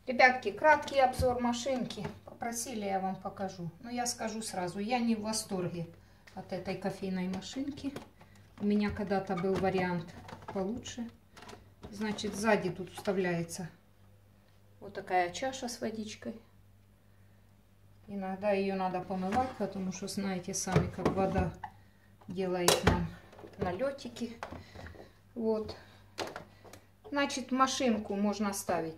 Ребятки, краткий обзор машинки. Попросили, я вам покажу. Но я скажу сразу, я не в восторге от этой кофейной машинки. У меня когда-то был вариант получше. Значит, сзади тут вставляется вот такая чаша с водичкой. Иногда ее надо помывать, потому что знаете сами, как вода делает нам налетики. Вот. Значит, машинку можно ставить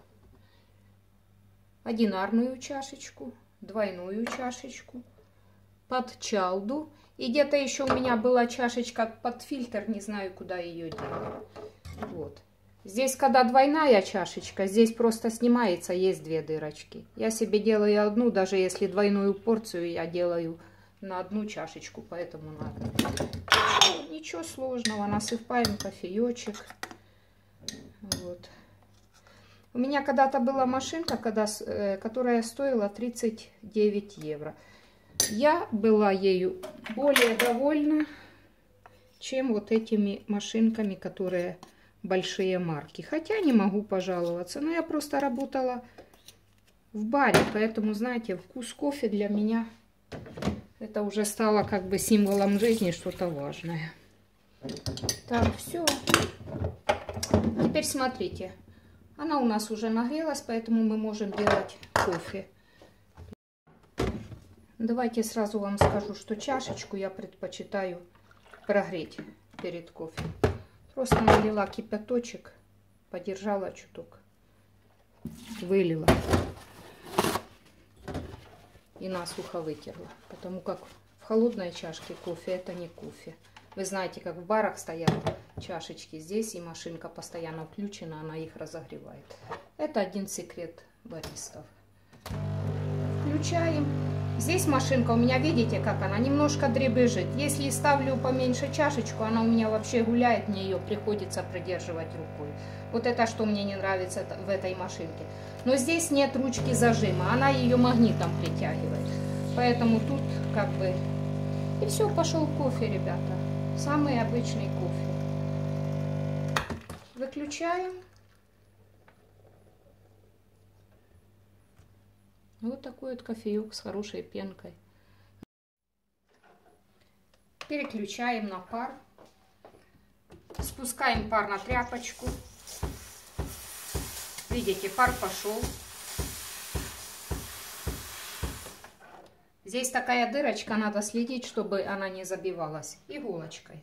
одинарную чашечку, двойную чашечку, под чалду. И где-то еще у меня была чашечка под фильтр, не знаю, куда ее делать. Вот. Здесь, когда двойная чашечка, здесь просто снимается, есть две дырочки. Я себе делаю одну, даже если двойную порцию я делаю на одну чашечку, поэтому надо. Ничего сложного, насыпаем кофеечек. Вот. У меня когда-то была машинка, которая стоила 39 евро. Я была ею более довольна, чем вот этими машинками, которые большие марки. Хотя не могу пожаловаться, но я просто работала в баре, поэтому, знаете, вкус кофе для меня это уже стало как бы символом жизни, что-то важное. Так, все. Теперь смотрите. Она у нас уже нагрелась, поэтому мы можем делать кофе. Давайте сразу вам скажу, что чашечку я предпочитаю прогреть перед кофе. Просто налила кипяточек, подержала чуток, вылила и насухо вытерла. Потому как в холодной чашке кофе это не кофе. Вы знаете, как в барах стоят чашечки здесь, и машинка постоянно включена, она их разогревает. Это один секрет баристов. Включаем. Здесь машинка у меня, видите, как она немножко дребезжит. Если ставлю поменьше чашечку, она у меня вообще гуляет, мне ее приходится придерживать рукой. Вот это, что мне не нравится в этой машинке. Но здесь нет ручки зажима, она ее магнитом притягивает. Поэтому тут как бы... И все, пошел кофе, ребята. Самый обычный кофе. Выключаем. Вот такой вот кофеек с хорошей пенкой. Переключаем на пар. Спускаем пар на тряпочку. Видите, пар пошел. Здесь такая дырочка, надо следить, чтобы она не забивалась иголочкой.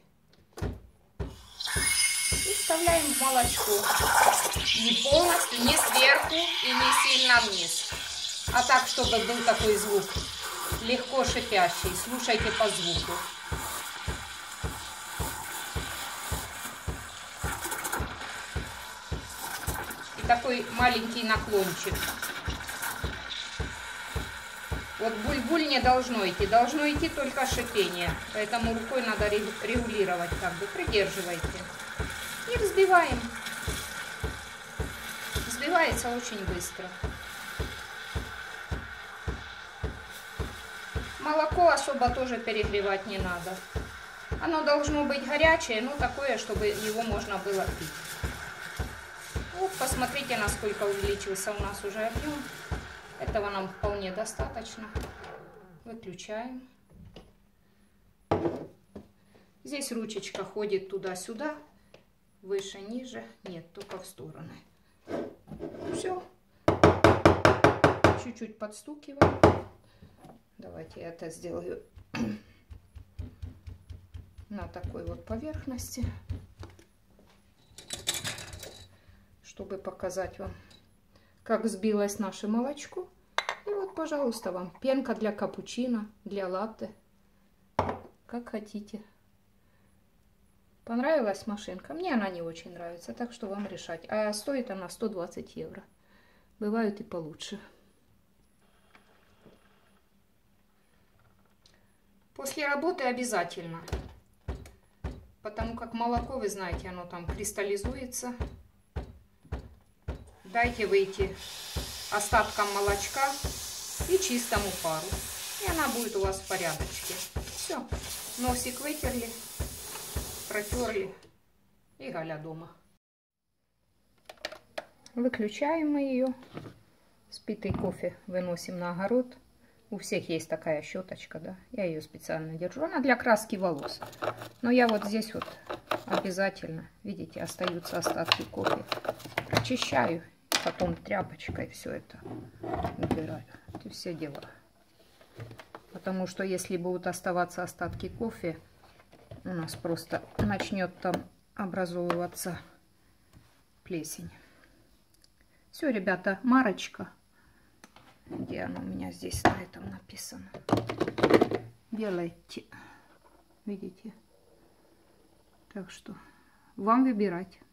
И вставляем в молочко. Не полностью, не сверху и не сильно вниз. А так, чтобы был такой звук, легко шипящий. Слушайте по звуку. И такой маленький наклончик. Вот буль-буль не должно идти только шипение. Поэтому рукой надо регулировать, как бы, придерживайте. И взбиваем. Взбивается очень быстро. Молоко особо тоже перегревать не надо. Оно должно быть горячее, но такое, чтобы его можно было пить. Вот, посмотрите, насколько увеличился у нас уже объем. Этого нам вполне достаточно. Выключаем. Здесь ручечка ходит туда-сюда. Выше, ниже. Нет, только в стороны. Все. Чуть-чуть подстукиваем. Давайте я это сделаю на такой вот поверхности, чтобы показать вам, как взбилось наше молочко. И вот, пожалуйста, вам пенка для капучино, для латте, как хотите. Понравилась машинка? Мне она не очень нравится, так что вам решать. А стоит она 120 евро. Бывают и получше. После работы обязательно, потому как молоко, вы знаете, оно там кристаллизуется. Дайте выйти остаткам молочка и чистому пару, и она будет у вас в порядочке. Все, носик вытерли, протерли, и Галя дома. Выключаем мы ее. Спитый кофе выносим на огород. У всех есть такая щеточка, да. Я ее специально держу. Она для краски волос. Но я вот здесь вот обязательно, видите, остаются остатки кофе. Очищаю. Потом тряпочкой все это убираю. Это все дела. Потому что если будут оставаться остатки кофе, у нас просто начнет там образовываться плесень. Все, ребята, марочка. Где она у меня здесь на этом написано? Делайте. Видите? Так что вам выбирать.